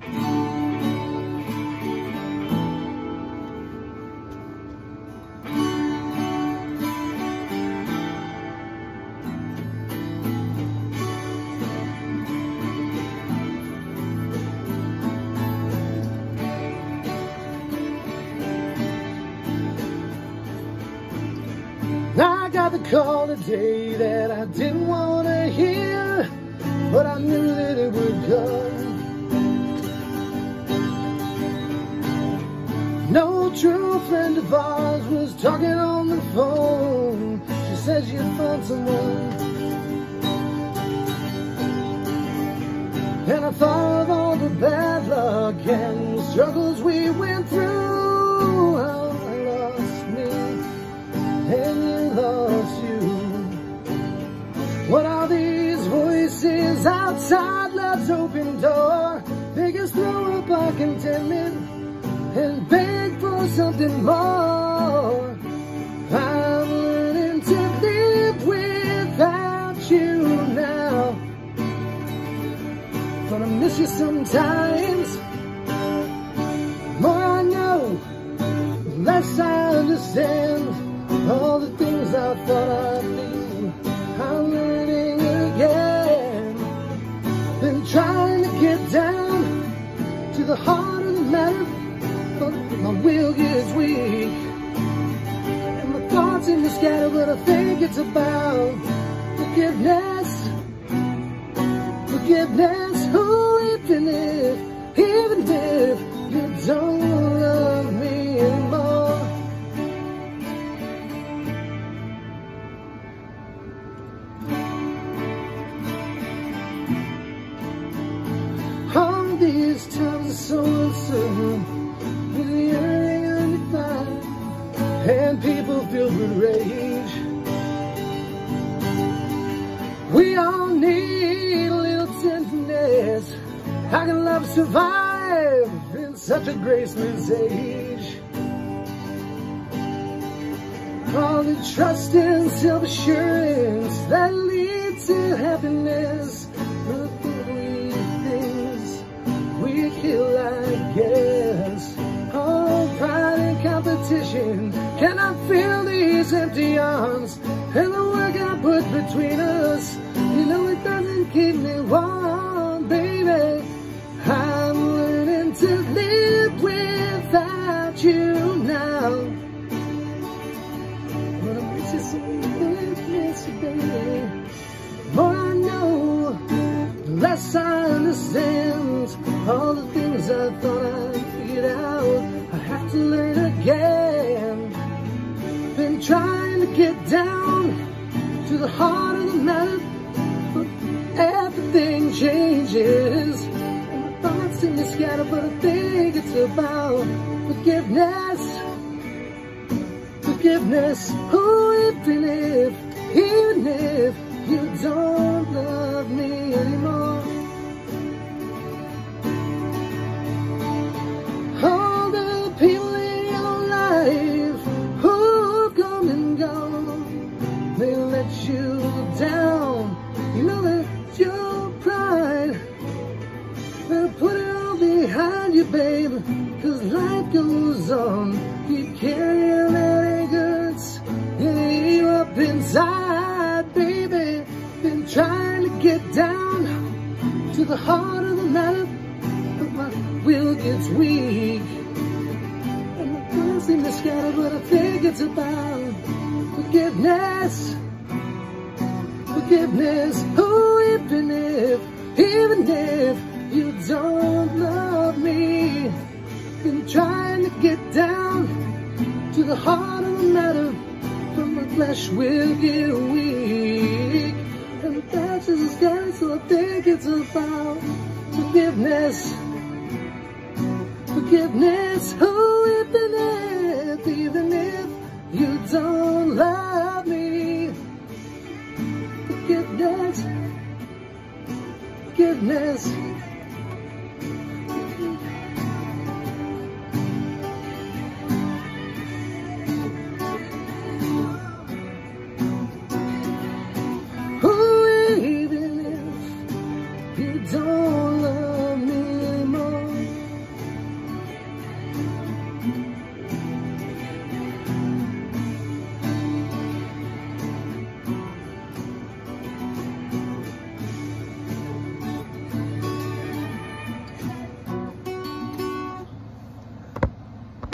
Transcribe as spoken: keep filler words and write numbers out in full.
I got the call today that I didn't want to hear, but I knew that it would come. No true friend of ours was talking on the phone. She said she had found someone, and I thought of all the bad luck and the struggles we went through. How I lost me and you lost you. What are these voices outside love's open door? Make us throw up our contentment and beg for something more. I'm learning to live without you now. Gonna miss you sometimes. The more I know, the less I understand all the things I thought I knew. I'm learning again. Been trying to get down to the heart of the matter, but my will gets weak and my thoughts in the scatter. But I think it's about forgiveness. Forgiveness. Oh, even if, even if you don't love me anymore. All these times are so uncertain, with the yearning undefined, and people filled with rage. We all need a little tenderness. How can love survive in such a graceless age? All the trust and self-assurance that lead to happiness, the very things we kill, I guess. All pride and competition cannot fill these empty arms, and the work I put between us, you know it doesn't keep me warm, baby. I'm learning to live without you now. But I miss you so miss you, baby. The more I know, the less I understand all the things I thought I figured out. I have to learn again. Been trying to get down to the heart of the matter, but everything changes. Thoughts in the scatter, but I think it's about forgiveness. Forgiveness. Oh, even if, even if you don't love me anymore. All the people in your life who've come and gone, they let you down. You know that your pride, better put it all behind you, babe, cause life goes on. Keep carrying that anger, it's eating you up inside, baby. Been trying to get down to the heart of the matter, but my will gets weak and my thoughts seem to scatter. But I think it's about forgiveness. Forgiveness. Oh, even if, even if you don't love me. Been trying to get down to the heart of the matter, but my flesh will get weak and the patches are scary. So I think it's about forgiveness. Forgiveness. Oh, even if, even if you don't love me. Forgiveness. Forgiveness.